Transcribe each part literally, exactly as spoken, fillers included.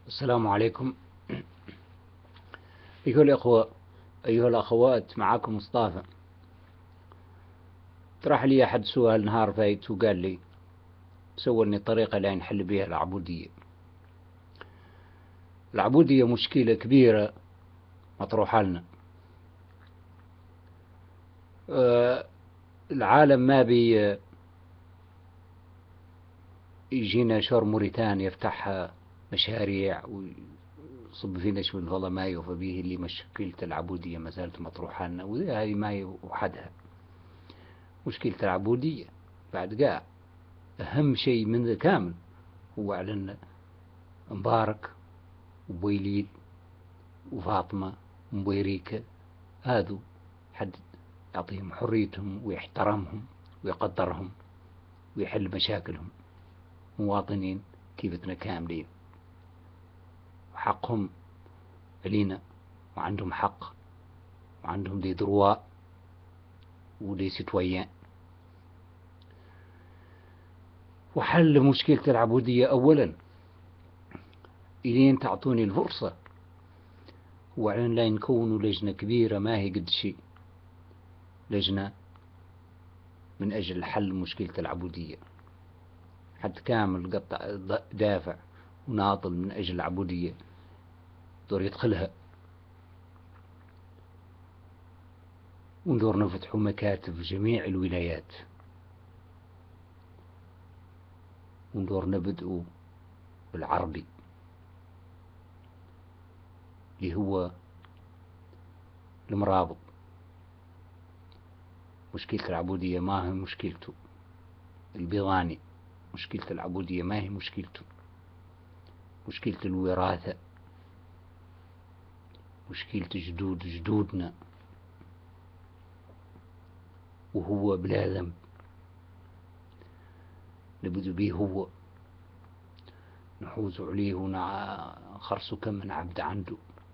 السلام عليكم. أيها الأخوة، أيها الأخوات، معكم مصطفى. طرح لي أحد سؤال نهار فايت وقال لي سولني طريقة لا نحل بها العبودية. العبودية مشكلة كبيرة مطروحة لنا. أه العالم ما بي يجينا شور موريتان يفتح مشاريع ويصب فينا شوي والله ما يوفى به اللي مشكلة العبودية ما زالت مطروحة لنا، وهذه ما وحدها مشكلة العبودية. بعد قاع أهم شيء من ذا كامل هو على مبارك وبويليد وفاطمة ومبويريكة، هذو حد يعطيهم حريتهم ويحترمهم ويقدرهم ويحل مشاكلهم، مواطنين كيفتنا كاملين، وحقهم علينا وعندهم حق وعندهم دي درواء ودي ستويان. وحل مشكلة العبودية أولا إلين تعطوني الفرصة، وعلن لا نكونوا لجنة كبيرة ما هي قد شيء، لجنة من أجل حل مشكلة العبودية. حد كامل قطع دافع وناضل من أجل العبودية دور يدخلها، وندور نفتحوا مكاتب في جميع الولايات، وندور نبدأوا بالعربي اللي هو المرابط. مشكلة العبودية ما هي مشكلته البيضاني، مشكلة العبودية ما هي مشكلته مشكلة الوراثة، مشكلة جدود جدودنا، وهو بلا ذنب نبدو به هو نحوز عليه ونخرسو كم من عبد عنده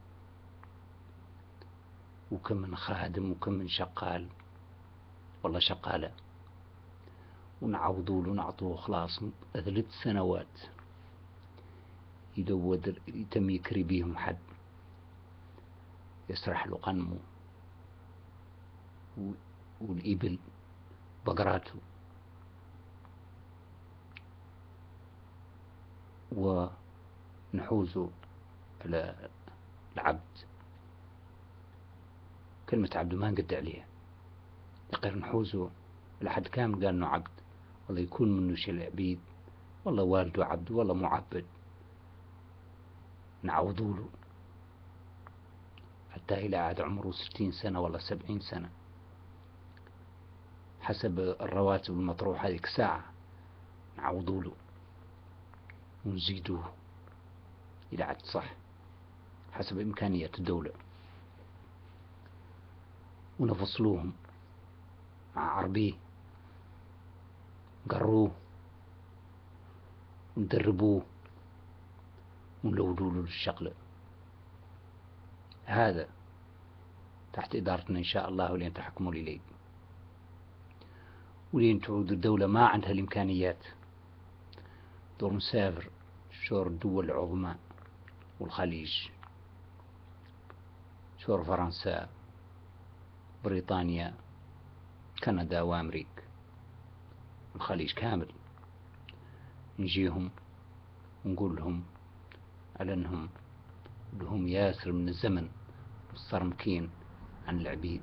وكم من خادم وكم من شقال والله شقالة، ونعوضوا له ونعطوه خلاص ثلاث سنوات يدود يتم يكري بيهم حد يسرح له قنمه والإبل بقراته، ونحوزه على العبد. كلمة عبد ما نقد عليها، يقدر نحوزه لحد كامل قال انه عبد، والله يكون منه شيء العبيد، والله والده عبد والله معبد، نعوضوا له حتى إلى عاد عمره ستين سنة ولا سبعين سنة حسب الرواتب المطروحة هذيك ساعة، نعوضوا له ونزيدوه إلى عاد صح حسب إمكانيات الدولة، ونفصلوهم مع عربيه، قروه وندربوه ونلودوا له الشغلة. هذا تحت إدارتنا إن شاء الله، ولين تحكموا لي ولين تعود الدولة ما عندها الإمكانيات دور نسافر شور الدول العظمى والخليج، شور فرنسا بريطانيا كندا وأمريكا الخليج كامل، نجيهم ونقول لهم على أنهم لهم ياسر من الزمن مسترمكين عن العبيد،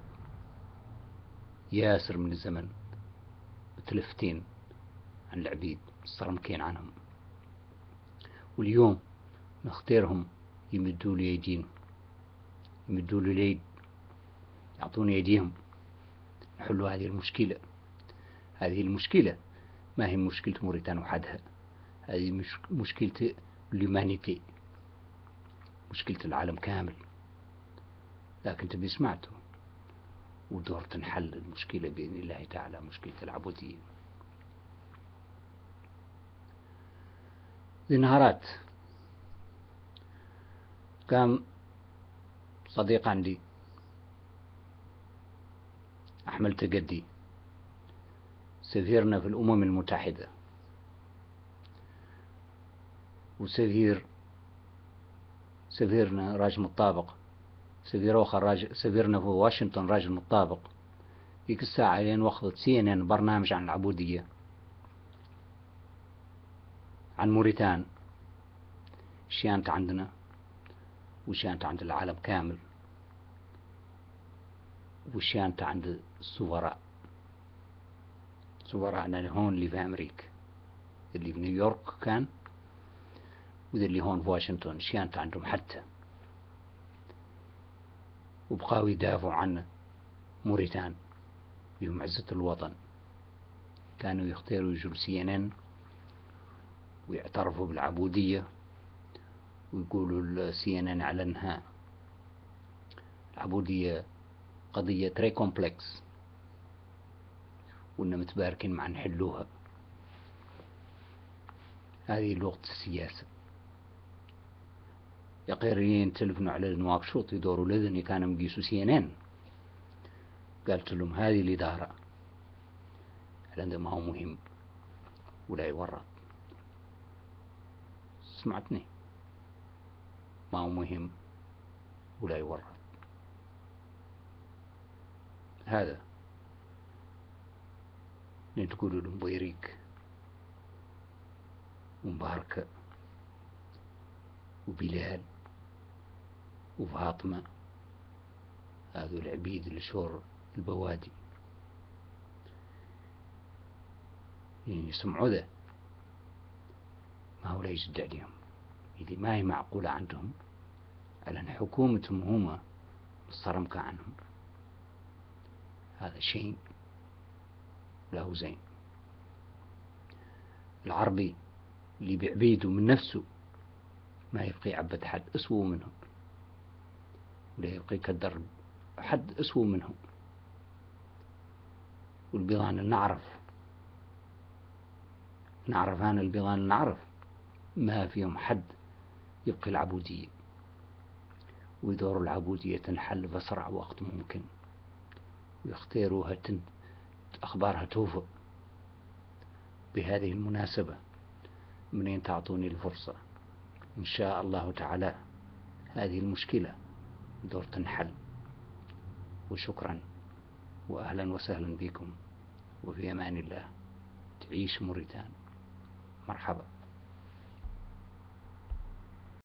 ياسر من الزمن متلفتين عن العبيد مسترمكين عنهم، واليوم نختارهم يمدوا لي يدين يمدوا لي اليد يعطوني يديهم نحلوا هذه المشكلة. هذه المشكلة ما هي مشكلة موريتان وحدها، هذه مش مشكلة اليومانيتي، مشكلة العالم كامل. لكن تبي سمعته ودور تنحل المشكلة بإذن الله تعالى، مشكلة العبودية. ذي نهارات قام صديق عندي أحمد تقدي سفيرنا في الأمم المتحدة وسفير سفيرنا راجل مطابق، سفير آخر راجل، سفيرنا في واشنطن راجل مطابق. ذيك الساعة لين وقفت سي ان ان برنامج عن العبودية، عن موريتان، شيانت عندنا وشيانت عند العالم كامل، وشيانت عند السفراء. سفراءنا هون اللي في أمريكا، اللي في نيويورك كان، وذا اللي هون في واشنطن، شيانت عندهم حتى، وبقاو يدافعوا عن موريتان بهم عزة الوطن. كانوا يختاروا يجوا سي ان ان ويعترفوا بالعبودية ويقولوا السي ان ان اعلنها العبودية قضية تري كومبلكس، وإننا متباركين مع نحلوها. هذه لغة السياسة. يقيرين تلفنوا على نواكشوط يدوروا لذني كانوا مقيسوا سي ان ان، قالت لهم هذه الإدارة لأنه ما هو مهم ولا يورط. سمعتني؟ ما هو مهم ولا يورط. هذا اللي تقولوا لهم بويريك ومباركة وبلال وفاطمة، هذو العبيد اللي شور البوادي يعني يسمعوا ذا، ما هو لا يجد عليهم. إذا ما هي معقولة عندهم على أن حكومتهم هما مصرمكة عنهم، هذا شيء له زين. العربي اللي بعبيده من نفسه ما يبقي عبد حد أسوأ منهم، ولا يبقي يقدر حد أسوأ منهم. والبيضان اللي نعرف نعرف أنا البيضان اللي نعرف ما فيهم حد يبقي العبودية، ويدور العبودية تنحل بأسرع وقت ممكن، ويختاروها تن... أخبارها توفى. بهذه المناسبة منين تعطوني الفرصة إن شاء الله تعالى هذه المشكلة دور تنحل. وشكرا وأهلا وسهلا بكم، وفي أمان الله. تعيش موريتان. مرحبا.